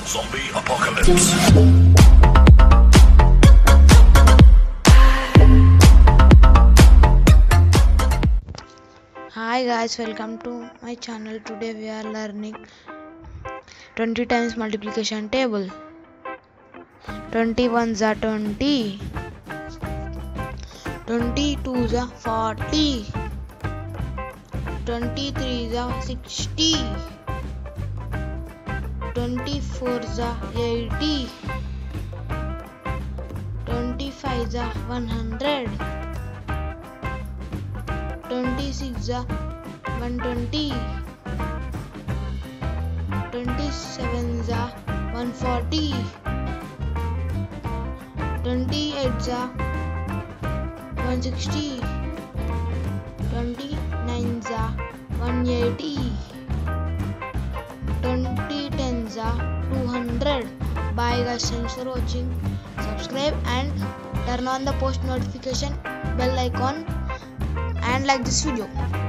Zombie apocalypse. Hi guys, welcome to my channel. Today we are learning 20 times multiplication table. 20 ones are 20, 22s are 40, 23s are 60, 24s are 80, 25s are 100, 26 are 120, 27 are 140, 28 are 160, 29 are 180, 20 tens are 200. Bye guys, thanks for watching. Subscribe and turn on the post notification bell icon and like this video.